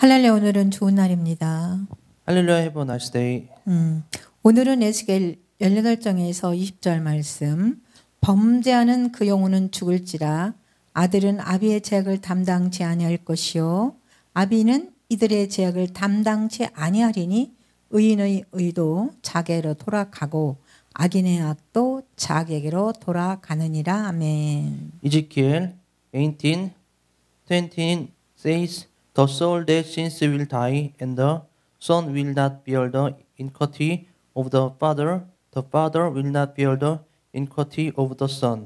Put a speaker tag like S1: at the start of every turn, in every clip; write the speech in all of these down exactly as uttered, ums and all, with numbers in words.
S1: 할렐루야, 오늘은 좋은 날입니다.
S2: Hallelujah, have a nice day.
S1: 음, 오늘은 에스겔 십팔 장에서 이십 절 말씀. 범죄하는 그 영혼은 죽을지라 아들은 아비의 죄악을 담당치 아니할 것이요 아비는 이들의 죄악을 담당치 아니하리니 의인의 의도 자기로 돌아가고 악인의 악도 자기에게로 돌아가느니라. 아멘.
S2: Ezekiel eighteen twenty says, The soul that sins will die, and the son will not bear the iniquity of the father. The father will not bear the iniquity of the son.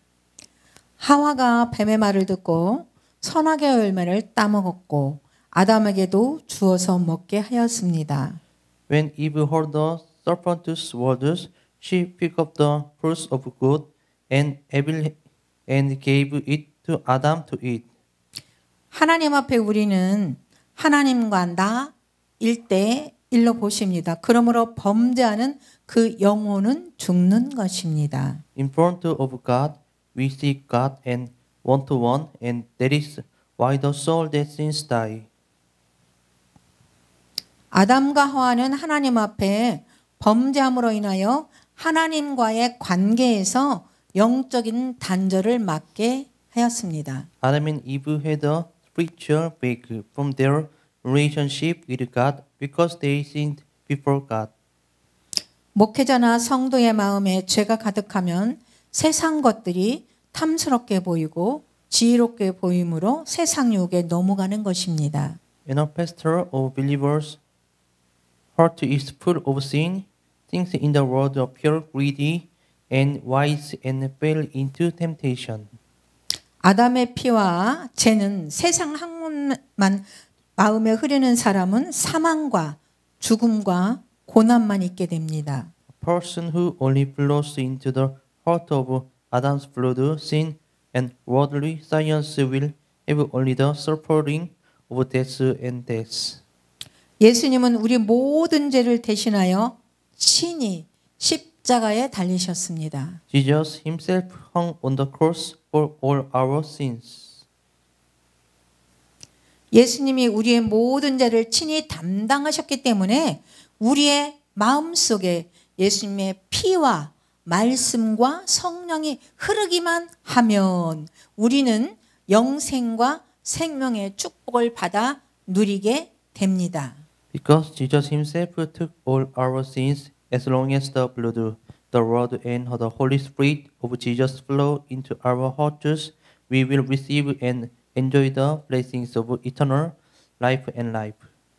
S1: 하와가 뱀의 말을 듣고 선악의 열매를 따먹었고 아담에게도 주어서 먹게 하였습니다.
S2: When Eve heard the serpent's words, she picked up the fruits of good and evil and gave it to Adam to eat.
S1: 하나님 앞에 우리는 하나님과 나 일대일로 보십니다. 그러므로 범죄하는 그 영혼은 죽는 것입니다.
S2: In front of God, we see God and one to one, and that is why the soul that sins die.
S1: 아담과 하와는 하나님 앞에 범죄함으로 인하여 하나님과의 관계에서 영적인 단절을 맞게 하였습니다.
S2: Adam and Eve had a spiritual break from their relationship with God because they sinned before God.
S1: 목회자나 성도의 마음에 죄가 가득하면 세상 것들이 탐스럽게 보이고 지혜롭게 보이므로 세상 유혹에 넘어가는 것입니다.
S2: And a pastor of believers' heart is full of sin. Things in the world appear greedy and wise and fell into temptation.
S1: 아담의 피와 죄는 세상 학문만 마음에 흐르는 사람은 사망과 죽음과 고난만 있게 됩니다.
S2: A person who only flows into the heart of Adam's blood, sin, and worldly science will have only the suffering of death and death.
S1: 예수님은 우리 모든 죄를 대신하여 친히 십자가에 달리셨습니다.
S2: Jesus himself hung on the cross for all our sins.
S1: 예수님이 우리의 모든 죄를 친히 담당하셨기 때문에 우리의 마음속에 예수님의 피와 말씀과 성령이 흐르기만 하면 우리는 영생과 생명의 축복을 받아 누리게 됩니다.
S2: Because Jesus himself took all our sins, as long as the blood, the word, and the Holy Spirit of Jesus flow into our hearts, we will receive and enjoy the blessings of eternal life and life.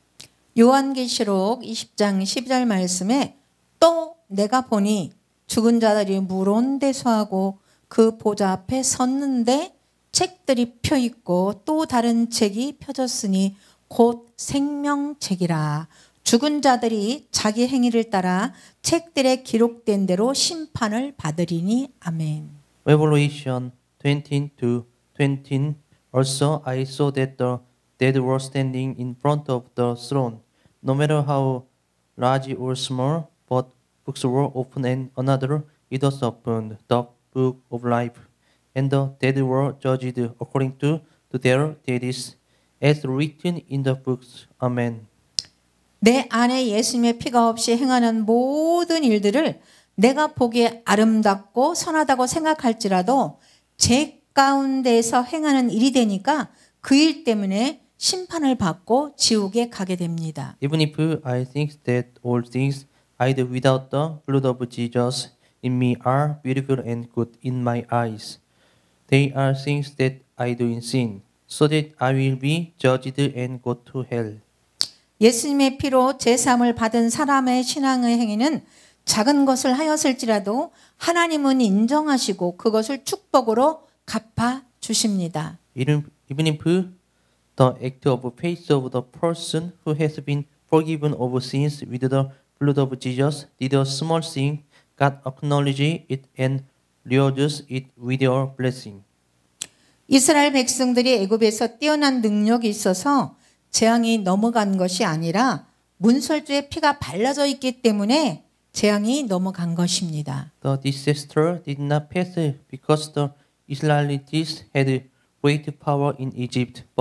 S1: 요한계시록 이십 장 십이 절 말씀에 또 내가 보니 죽은 자들이 물온대소하고 그 보좌 앞에 섰는데 책들이 펴 있고 또 다른 책이 펴졌으니 곧 생명책이라. 죽은 자들이 자기 행위를 따라 책들에 기록된 대로 심판을 받으리니. 아멘.
S2: Revelation twenty to twenty. Also I saw that the dead were standing in front of the throne, no matter how large or small, but books were opened and another it was opened, the book of life. And the dead were judged according to, to their deeds, as written in the books. Amen.
S1: 내 안에 예수님의 피가 없이 행하는 모든 일들을 내가 보기에 아름답고 선하다고 생각할지라도 제 가운데에서 행하는 일이 되니까 그 일 때문에 심판을 받고 지옥에 가게 됩니다.
S2: Even if I think that all things I do without the blood of Jesus in me are beautiful and good in my eyes, they are things that I do in sin, so that I will be judged and go to hell.
S1: 예수님의 피로 제사함을 받은 사람의 신앙의 행위는 작은 것을 하였을지라도 하나님은 인정하시고 그것을 축복으로 갚아 주십니다.
S2: Even, even if the act of faith of the person who has been forgiven of sins with the blood of Jesus did a small sin, God acknowledges it and rewards it with your blessing.
S1: 이스라엘 백성들이 애굽에서 뛰어난 능력이 있어서 재앙이 넘어간 것이 아니라 문설주의 피가 발라져 있기 때문에 재앙이 넘어간 것입니다.
S2: The disaster did not pass because the Israelites had great power in Egypt, but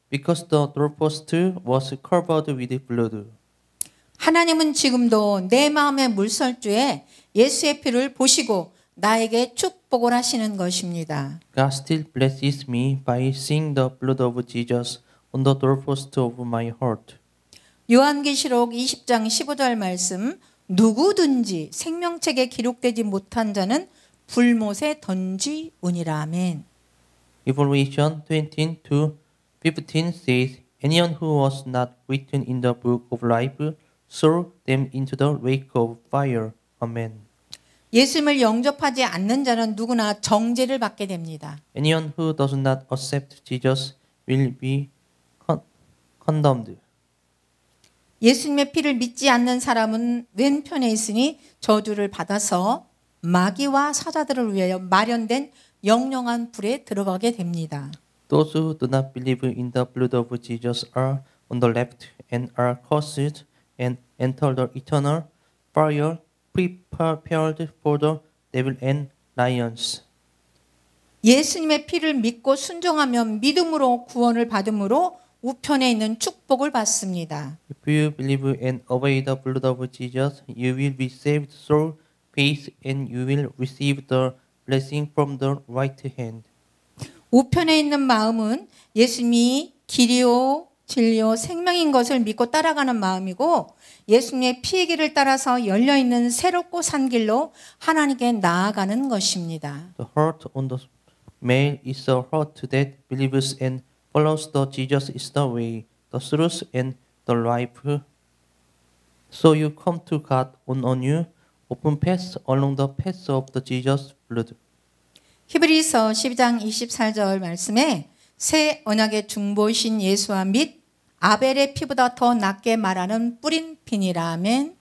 S2: because the doorpost was covered with blood.
S1: 하나님은 지금도 내 마음의 물설주에 예수의 피를 보시고 나에게 축복을 하시는 것입니다.
S2: God still blesses me by seeing the blood of Jesus on the doorpost of my heart.
S1: 요한계시록 이십 장 십오 절 말씀, 누구든지 생명책에 기록되지 못한 자는 불못에 던지우니라. 아멘.
S2: Revelation twenty-two fifteen says, anyone who was not written in the book of life throw them into the lake of fire. Amen.
S1: 예수님을 영접하지 않는 자는 누구나 정죄를 받게 됩니다.
S2: Anyone who does not accept Jesus will be con- condemned.
S1: 예수님의 피를 믿지 않는 사람은 왼편에 있으니 저주를 받아서 마귀와 사자들을 위하여 마련된 영영한 불에 들어가게 됩니다.
S2: Those who do not believe in the blood of Jesus are on the left and are cursed and enter the eternal fire prepared for the devil and lions.
S1: 예수님의 피를 믿고 순종하면 믿음으로 구원을 받음으로 우편에 있는 축복을 받습니다.
S2: If you believe and obey the blood of Jesus, you will be saved through faith and you will receive the blessing from the right hand.
S1: 우편에 있는 마음은 예수님이 길이요 진리요 생명인 것을 믿고 따라가는 마음이고 예수님의 피의 길을 따라서 열려있는 새롭고 산 길로 하나님께 나아가는 것입니다.
S2: The heart on the male is a heart that believes and follows the Jesus is the way, the truth and the life. So you come to God on a new, open path along the path of the Jesus blood.
S1: 히브리서 십이 장 이십사 절 말씀에 새 언약의 중보이신 예수와 및 아벨의 피보다 더 낫게 말하는 뿌린 피니라. 아멘.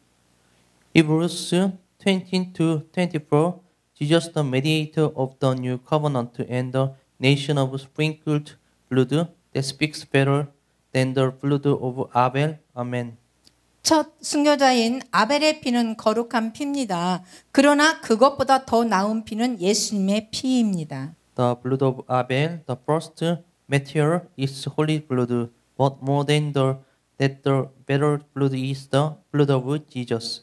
S2: Hebrews twenty-two twenty-four, Jesus the mediator of the new covenant and the nation of sprinkled blood that speaks better than the blood of Abel. Amen.
S1: 첫 순교자인 아벨의 피는 거룩한 피입니다. 그러나 그것보다 더 나은 피는 예수님의 피입니다.
S2: The blood of Abel, the first martyr, is holy blood, but more than the that the better blood is the blood of Jesus.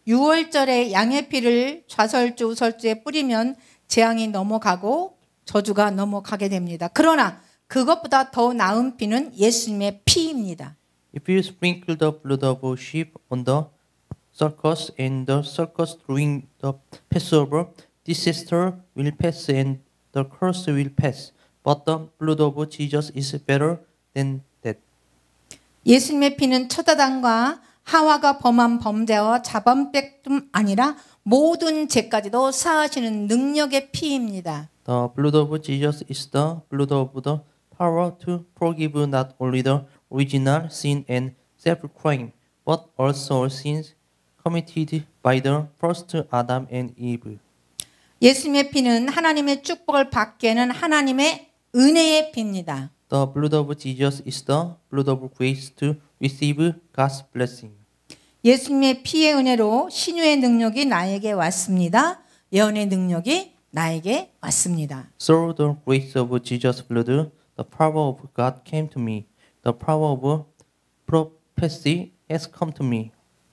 S1: 유월절에 양의 피를 좌설주 우설주에 뿌리면 재앙이 넘어가고 저주가 넘어가게 됩니다. 그러나 그것보다 더 나은 피는 예수님의 피입니다.
S2: If you sprinkle the blood of sheep on the circus and the circus during the Passover, disaster will pass and the curse will pass. But the blood of Jesus is better than that.
S1: 예수님의 피는 첫 아담과 하와가 범한 범죄와 자범백뿐 아니라 모든 죄까지도 사하시는 능력의 피입니다.
S2: The blood of Jesus is the blood of the power to forgive not only the original sin and self-crime, but also sins committed by the first Adam and Eve.
S1: 예수님의 피는 하나님의 축복을 받게 하는 하나님의 은혜의 피입니다.
S2: The blood of Jesus is the blood of grace to receive God's blessing.
S1: 예수님의 피의 은혜로 신유의 능력이 나에게 왔습니다. 예언의 능력이 나에게 왔습니다.
S2: Through the grace of Jesus' blood, the power of God came to me. The power of prophecy has come to me.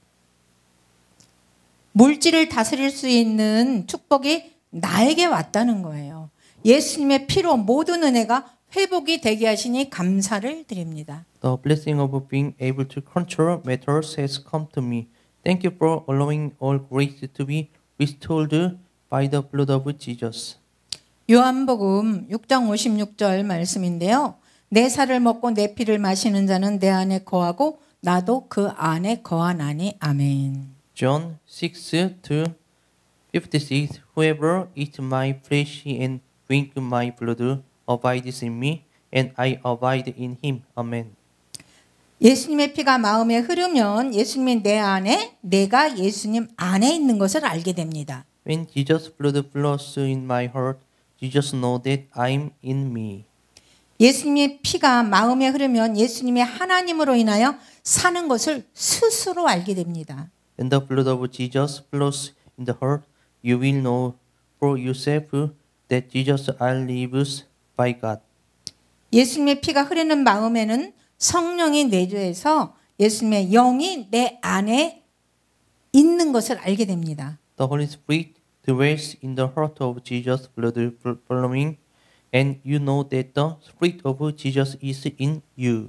S1: 물질을 다스릴 수 있는 축복이 나에게 왔다는 거예요. 예수님의 피로 모든 은혜가 회복이 되게 하시니 감사를 드립니다.
S2: The blessing of being able to control matters has come to me. Thank you for allowing all grace to be restored by the blood of Jesus.
S1: 요한복음 육 장 오십육 절 말씀인데요. 내 살을 먹고 내 피를 마시는 자는 내 안에 거하고 나도 그 안에 거하나니. 아멘.
S2: John six to fifty-six. Whoever eats my flesh and drink my blood abides in me, and I abide in him. Amen.
S1: 예수님의 피가 마음에 흐르면 예수님이 내 안에, 내가 예수님 안에 있는 것을 알게 됩니다.
S2: When Jesus' blood flows in my heart, Jesus knows that I'm in me.
S1: 예수님의 피가 마음에 흐르면 예수님이 하나님으로 인하여 사는 것을 스스로 알게 됩니다.
S2: When the blood of Jesus flows in the heart, you will know for yourself that Jesus lives by God.
S1: 예수님의 피가 흐르는 마음에는 성령이 내주해서 예수님의 영이 내 안에 있는 것을 알게 됩니다.
S2: The Holy Spirit dwells in the heart of Jesus' blood flowing, and you know that the Spirit of Jesus is in you.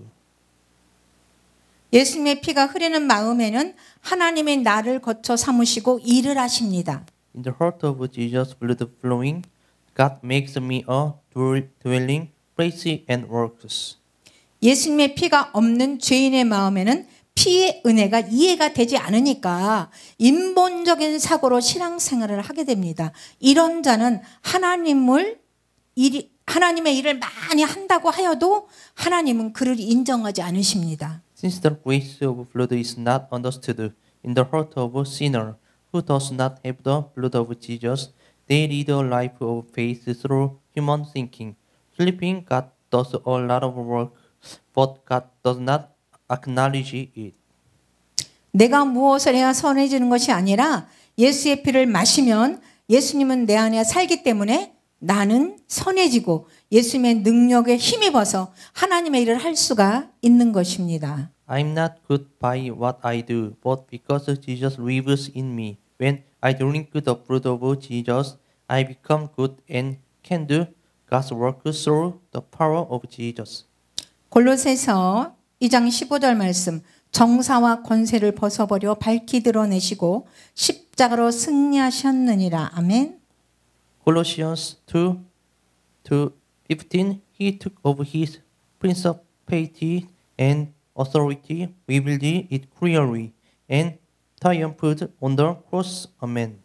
S1: 예수님의 피가 흐르는 마음에는 하나님의 나를 거쳐 삼으시고 일을 하십니다.
S2: In the heart of Jesus' blood flowing, God makes me a dwelling place and works.
S1: 예수님의 피가 없는 죄인의 마음에는 피의 은혜가 이해가 되지 않으니까 인본적인 사고로 신앙생활을 하게 됩니다. 이런 자는 하나님을 일이, 하나님의 일을 많이 한다고 하여도 하나님은 그를 인정하지 않으십니다.
S2: Since the grace of blood is not understood in the heart of a sinner who does not have the blood of Jesus, they lead a life of faith through human thinking. Believing God does a lot of work, but God does not acknowledge it.
S1: 내가 무엇을 해야 선해지는 것이 아니라 예수의 피를 마시면 예수님은 내 안에 살기 때문에 나는 선해지고 예수님의 능력에 힘입어서 하나님의 일을 할 수가 있는 것입니다.
S2: I'm not good by what I do, but because Jesus lives in me. When I drink the blood of Jesus, I become good and can do God's work through the power of Jesus.
S1: 골로새서 이 장 십오 절 말씀, 정사와 권세를 벗어버려 밝히 드러내시고 십자가로 승리하셨느니라. 아멘.
S2: Colossians two to fifteen, he took over his principality and authority, revealed it clearly, and triumphed on the cross. Amen.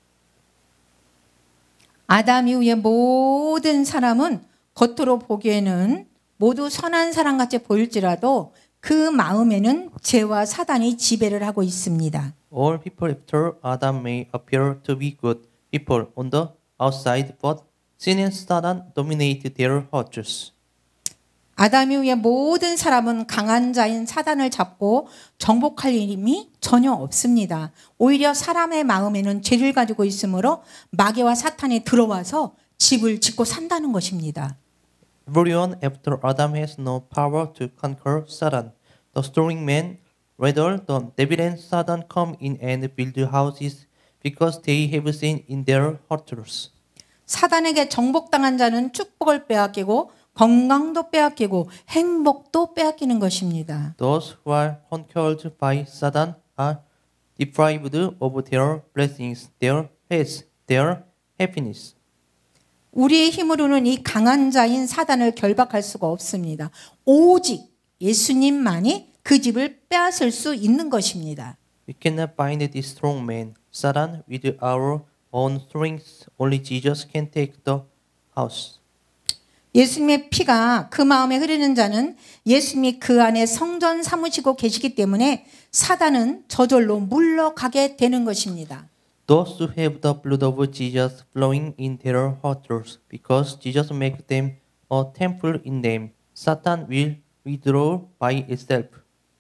S1: 아담 이후의 모든 사람은 겉으로 보기에는 모두 선한 사람같이 보일지라도 그 마음에는 죄와 사단이 지배를 하고 있습니다.
S2: All people after Adam may appear to be good people on the outside, but sin and Satan dominate their hearts.
S1: 아담 이후의 모든 사람은 강한 자인 사단을 잡고 정복할 힘이 전혀 없습니다. 오히려 사람의 마음에는 죄를 가지고 있으므로 마귀와 사탄이 들어와서 집을 짓고 산다는 것입니다.
S2: Everyone after Adam has no power to conquer Satan. The strong man, rather the devil and Satan come in and build houses because they have sin in their hearts.
S1: 사단에게 정복당한 자는 축복을 빼앗기고 건강도 빼앗기고 행복도 빼앗기는 것입니다.
S2: Those who are conquered by Satan are deprived of their blessings, their peace, their happiness.
S1: 우리의 힘으로는 이 강한 자인 사단을 결박할 수가 없습니다. 오직 예수님만이 그 집을 빼앗을 수 있는 것입니다.
S2: We cannot bind this strong man, Satan, with our own strength. Only Jesus can take the house.
S1: 예수님의 피가 그 마음에 흐르는 자는 예수님이 그 안에 성전 삼으시고 계시기 때문에 사단은 저절로 물러가게 되는 것입니다.
S2: Those who have the blood of Jesus flowing in their hearts, because Jesus makes them a temple in them, Satan will withdraw by itself.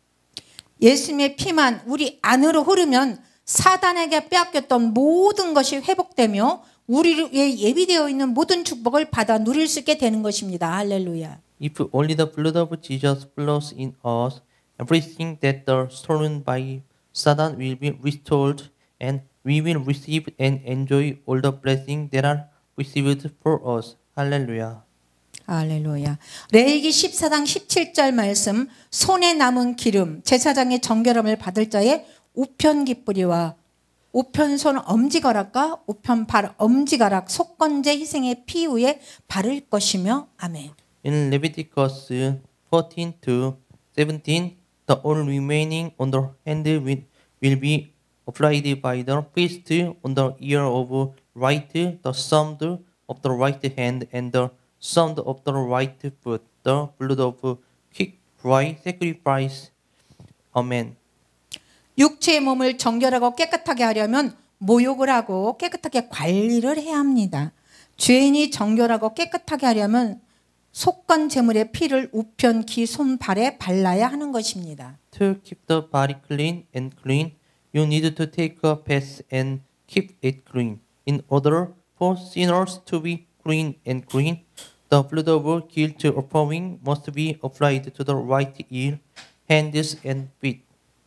S1: 예수님의 피만 우리 안으로 흐르면 사단에게 빼앗겼던 모든 것이 회복되며 우리에 예비되어 있는 모든 축복을 받아 누릴 수 있게 되는 것입니다. 할렐루야.
S2: If only the blood of Jesus flows in us, everything that is stolen by Satan will be restored, and we will receive and enjoy all the blessings that are received for us. Hallelujah.
S1: 할렐루야. 레위기 십사 장 십칠 절 말씀, 손에 남은 기름, 제사장의 정결함을 받을 자의 우편 깃뿌리와 우편손 엄지가락과 우편발 엄지가락 속건제 희생의 피 위에 바를 것이며. 아멘.
S2: In Leviticus fourteen to seventeen, the oil remaining on the hand will, will be applied by the priest on the ear of right, the thumb of the right hand, and the thumb of the right foot, the blood of quick dry sacrifice. Amen.
S1: 육체의 몸을 정결하고 깨끗하게 하려면 모욕을 하고 깨끗하게 관리를 해야 합니다. 죄인이 정결하고 깨끗하게 하려면 속건 제물의 피를 우편 귀 손발에 발라야 하는 것입니다.
S2: To keep the body clean and clean, you need to take a bath and keep it clean. In order for sinners to be clean and clean, The blood of guilt offering must be applied to the right ear, hands, and feet.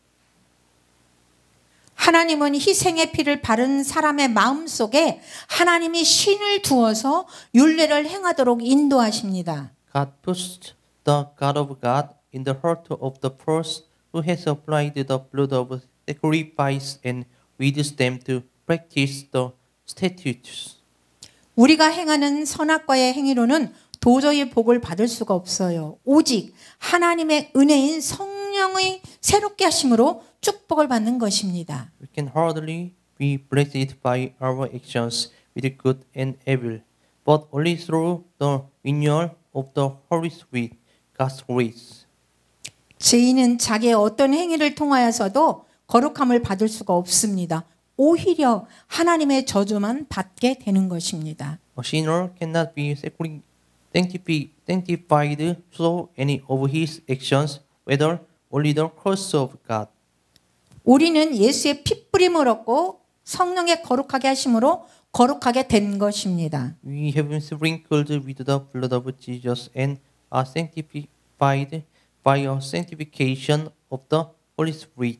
S1: 하나님은 희생의 피를 바른 사람의 마음속에 하나님이 신을 두어서 율례를 행하도록 인도하십니다.
S2: God puts the God of God in the heart of the person who has applied the blood of sacrifice and leads them to practice the statutes.
S1: 우리가 행하는 선악과의 행위로는 도저히 복을 받을 수가 없어요. 오직 하나님의 은혜인 성령의 새롭게 하심으로 축복을 받는 것입니다.
S2: We can hardly be blessed by our actions with good and evil, but only through the renewal of the Holy Spirit, God's grace.
S1: 죄인은 자기의 어떤 행위를 통하여서도 거룩함을 받을 수가 없습니다. 오히려 하나님의 저주만 받게 되는 것입니다.
S2: A sinner cannot be sanctified through any of his actions, whether only the curse of God.
S1: 우리는 예수의 핏부림을 얻고 성령의 거룩하게 하심으로 거룩하게 된 것입니다.
S2: We have been sprinkled with the blood of Jesus and are sanctified by a sanctification of the Holy Spirit.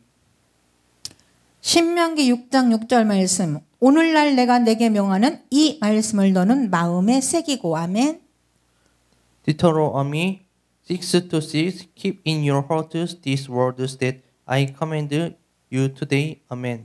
S1: 신명기 육 장 육 절 말씀. 오늘날 내가 내게 명하는 이 말씀을 너는 마음에 새기고 아멘.
S2: Deuteronomy six to six. Keep in your hearts these words that I command you today. Amen.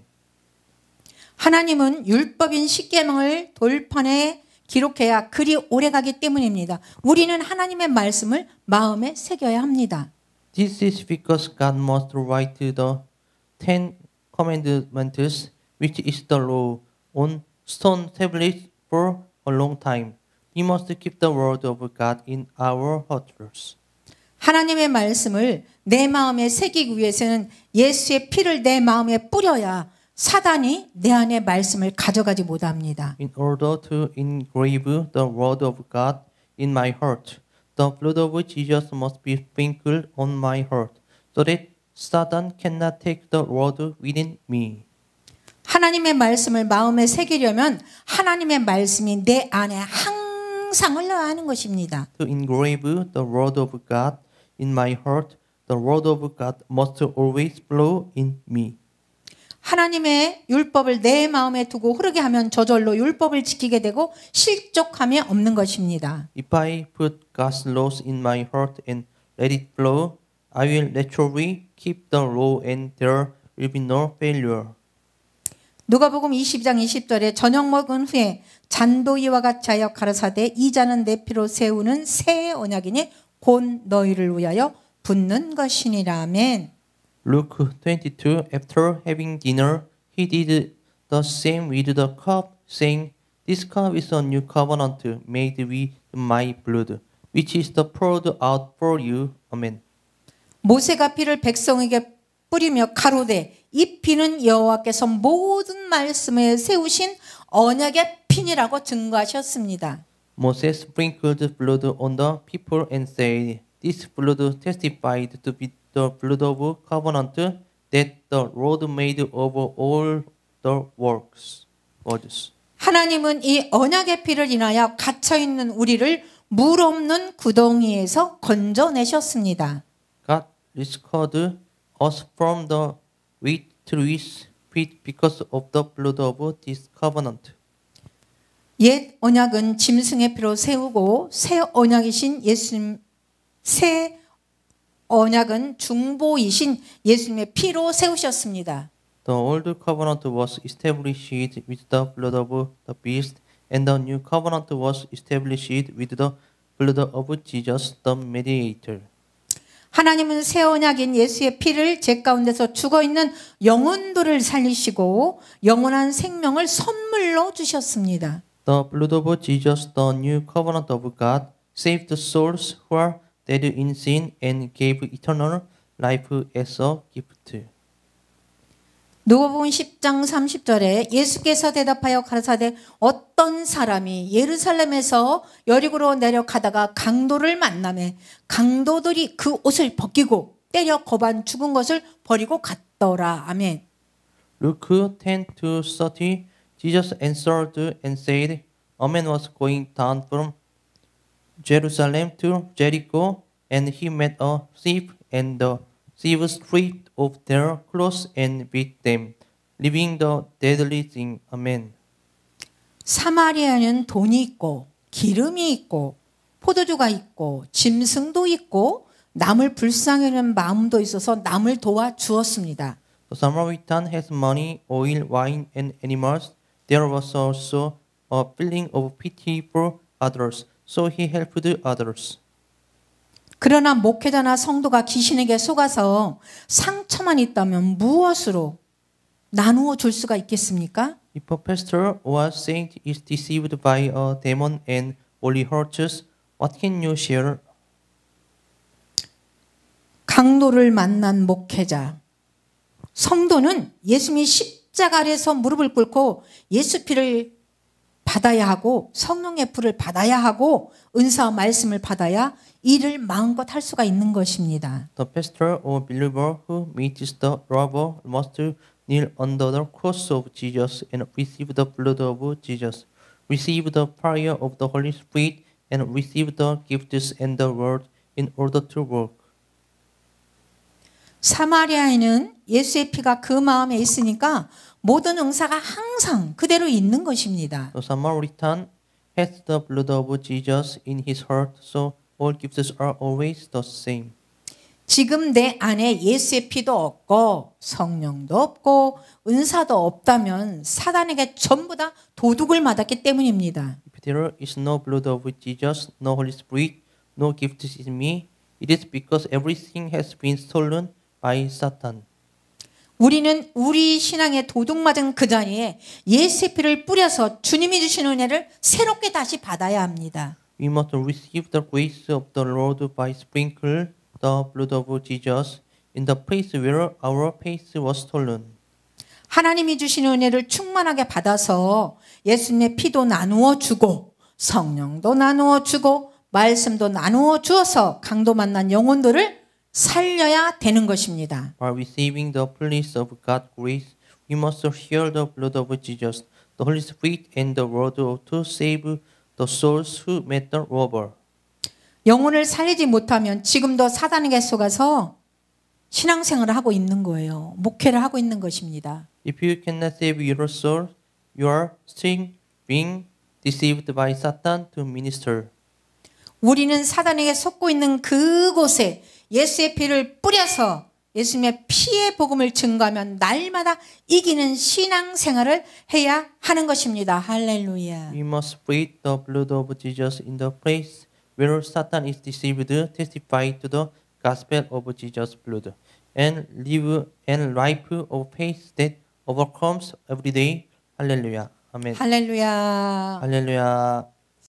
S1: 하나님은 율법인 십계명을 돌판에 기록해야 글이 오래가기 때문입니다. 우리는 하나님의 말씀을 마음에 새겨야 합니다.
S2: This is because God must write the Ten Commandments, which is the law, on stone tablets for a long time. We must keep the word of God in our hearts.
S1: 하나님의 말씀을 내 마음에 새기기 위해서는 예수의 피를 내 마음에 뿌려야 사단이 내 안에 말씀을 가져가지 못합니다.
S2: In order to engrave the word of God in my heart, the blood of Jesus must be sprinkled on my heart, so that Satan cannot take the word within me.
S1: 하나님의 말씀을 마음에 새기려면 하나님의 말씀이 내 안에 항상 흘러야 하는 것입니다.
S2: To engrave the word of God in my heart, the word of God must always flow in me.
S1: 하나님의 율법을 내 마음에 두고 흐르게 하면 저절로 율법을 지키게 되고 실족함이 없는 것입니다.
S2: If I put God's laws in my heart and let it flow, I will naturally keep the law and there will be no failure.
S1: 누가복음 이십 장 이십 절에 저녁 먹은 후에 잔도 이와 같이 하여 가라사대 이 잔은 내 피로 세우는 새 언약이니 곧 너희를 위하여 붓는 것이니라. 아멘.
S2: Luke twenty-two. After having dinner, he did the same with the cup, saying, This cup is a new covenant made with my blood, which is the poured out for you. Amen.
S1: 모세가 피를 백성에게 뿌리며 가로되 이 피는 여호와께서 모든 말씀에 세우신 언약의 피니라고 증거하셨습니다.
S2: Moses sprinkled blood on the people and said, This blood testified to be the blood of covenant that the Lord made over all the works. words.
S1: 하나님은 이 언약의 피를 인하여 갇혀 있는 우리를 물 없는 구덩이에서 건져내셨습니다.
S2: God rescued us from the wicked pit because of the blood of this covenant.
S1: 옛 언약은 짐승의 피로 세우고 새 언약이신 예수님 새 언약은 중보이신 예수님의 피로 세우셨습니다.
S2: The old covenant was established with the blood of the beast, and the new covenant was established with the blood of Jesus, the mediator.
S1: 하나님은 새 언약인 예수의 피를 제 가운데서 죽어 있는 영혼들을 살리시고 영원한 생명을 선물로 주셨습니다.
S2: The blood of Jesus, the new covenant of God, saved the souls who are dead in sin and gave eternal life as a gift.
S1: 누가복음 십 장 삼십 절에 예수께서 대답하여 가라사대 어떤 사람이 예루살렘에서 여리고로 내려가다가 강도를 만나매 강도들이 그 옷을 벗기고 때려 거반 죽은 것을 버리고 갔더라. 아멘.
S2: Luke ten to thirty. Jesus answered and said, A man was going down from Jerusalem to Jericho, and he met a thief, and the thief stripped off their clothes and beat them, leaving the deadly thing. Amen.
S1: 사마리아는 돈이 있고 기름이 있고 포도주가 있고 짐승도 있고 남을 불쌍히 여기는 마음도 있어서 남을 도와 주었습니다.
S2: The Samaritan has money, oil, wine, and animals. There was also a feeling of pity for others, so he helped others.
S1: 그러나 목회자나 성도가 귀신에게 속아서 상처만 있다면 무엇으로 나누어 줄 수가 있겠습니까?
S2: If a pastor or saint is deceived by a demon and only hurts, what can you share?
S1: 강도를 만난 목회자, 성도는 예수님이 십자가 아래서 무릎을 꿇고 예수 피를 받아야 하고 성령의 불을 받아야 하고 은사와 말씀을 받아야 일을 마음껏 할 수가 있는 것입니다.
S2: The pastor or believer who meets the robber must kneel under the cross of Jesus and receive the blood of Jesus, receive the fire of the Holy Spirit, and receive the gifts and the word in order to work.
S1: 사마리아인은 예수의 피가 그 마음에 있으니까 모든 응사가 항상 그대로 있는 것입니다.
S2: The Samaritan has the blood of Jesus in his heart, so all gifts are always the same.
S1: 지금 내 안에 예수의 피도 없고 성령도 없고 은사도 없다면 사단에게 전부 다 도둑을 맞았기 때문입니다.
S2: If there is no blood of Jesus, no Holy Spirit, no gifts in me, it is because everything has been stolen by Satan.
S1: 우리는 우리 신앙에 도둑 맞은 그 자리에 예수의 피를 뿌려서 주님이 주신 은혜를 새롭게 다시 받아야 합니다.
S2: We must receive the grace of the Lord by sprinkle the blood of Jesus in the place where our faith was stolen.
S1: 하나님이 주신 은혜를 충만하게 받아서 예수님의 피도 나누어 주고 성령도 나누어 주고 말씀도 나누어 주어서 강도 만난 영혼들을 살려야 되는 것입니다.
S2: By receiving the fullness of God's grace, we must share the blood of Jesus, the Holy Spirit, and the word to save the souls who met the robber.
S1: 영혼을 살리지 못하면 지금도 사단에게 속아서 신앙생활을 하고 있는 거예요. 목회를 하고 있는 것입니다.
S2: If you cannot save your soul, you are still being deceived by Satan to minister.
S1: 우리는 사단에게 속고 있는 그곳에 예수의 피를 뿌려서 예수님의 피의 복음을 증거하면 날마다 이기는 신앙생활을 해야 하는 것입니다. 할렐루야.
S2: We must spread the blood of Jesus in the place where Satan is deceived, testify to the gospel of Jesus' blood, and live a life of faith that overcomes every day. Hallelujah. Amen.
S1: 할렐루야.
S2: 할렐루야.